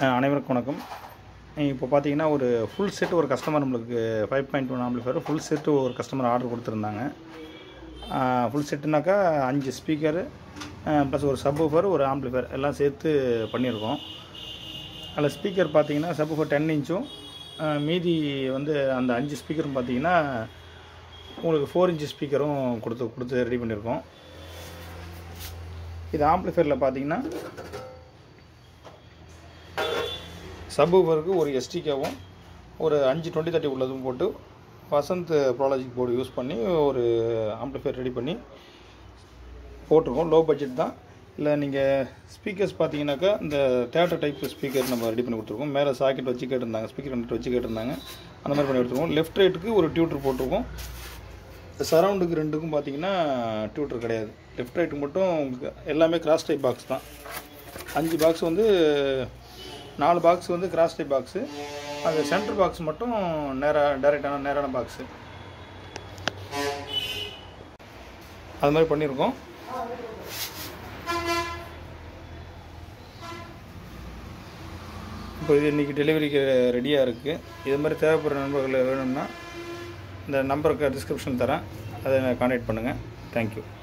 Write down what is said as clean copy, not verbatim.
அனைவருக்கும் வணக்கம். இப்போ பார்த்தீங்கன்னா ஒரு ஃபுல் செட் ஒரு கஸ்டமர் நம்மளுக்கு 5.1 ஆம்பிளிஃபையர் ஃபுல் செட்டு ஒரு கஸ்டமர் ஆர்டர் கொடுத்துருந்தாங்க. ஃபுல் செட்டுனாக்கா 5 ஸ்பீக்கரு ப்ளஸ் ஒரு சப்வூஃபர் ஒரு ஆம்பிளிஃபையர் எல்லாம் சேர்த்து பண்ணியிருக்கோம். அதில் ஸ்பீக்கர் பார்த்தீங்கன்னா சப்வூஃபர் 10 இன்ச்சும் மீதி வந்து அந்த 5 ஸ்பீக்கரும் பார்த்தீங்கன்னா உங்களுக்கு 4 இன்ச்சு ஸ்பீக்கரும் கொடுத்து ரெடி பண்ணியிருக்கோம். இது ஆம்பிளிஃபையரில் பார்த்தீங்கன்னா சப்வூஃபருக்கு ஒரு எஸ்டிகாவும் ஒரு 5 2030 உள்ளதும் போட்டு வசந்த் ப்ராலஜிக் போர்டு யூஸ் பண்ணி ஒரு ஆம்பிளிஃபையர் ரெடி பண்ணி போட்டிருக்கோம். லோ பட்ஜெட் தான். இல்லை நீங்கள் ஸ்பீக்கர்ஸ் பார்த்தீங்கன்னாக்கா இந்த தேட்டர் டைப் ஸ்பீக்கர் நம்ம ரெடி பண்ணி கொடுத்துருக்கோம். மேலே சாக்கெட் வச்சு கேட்டிருந்தாங்க, ஸ்பீக்கர் கனெக்ட் வச்சு கேட்டிருந்தாங்க. அந்த மாதிரி பண்ணி கொடுத்துருக்கோம். லெஃப்ட் ரைட்டுக்கு ஒரு டியூட்டர் போட்டிருக்கோம். சரவுண்டுக்கு ரெண்டுக்கும் பார்த்தீங்கன்னா டியூட்டர் கிடையாது. லெஃப்ட் ரைட்டுக்கு மட்டும் உங்களுக்கு எல்லாமே கிராஸ் டைப் பாக்ஸ் தான். 5 பாக்ஸ் வந்து 4 பாக்ஸ் வந்து கிராஸ் டைப் பாக்ஸு. அந்த சென்டர் பாக்ஸ் மட்டும் நேரான பாக்ஸு. அது மாதிரி பண்ணியிருக்கோம். இப்போ இது இன்றைக்கி டெலிவரிக்கு ரெடியாக இருக்குது. இது மாதிரி தேவைப்படுற நண்பர்கள் வேணும்னா இந்த நம்பருக்கு டிஸ்கிரிப்ஷன் தரேன், அதை கான்டாக்ட் பண்ணுங்கள். தேங்க்யூ.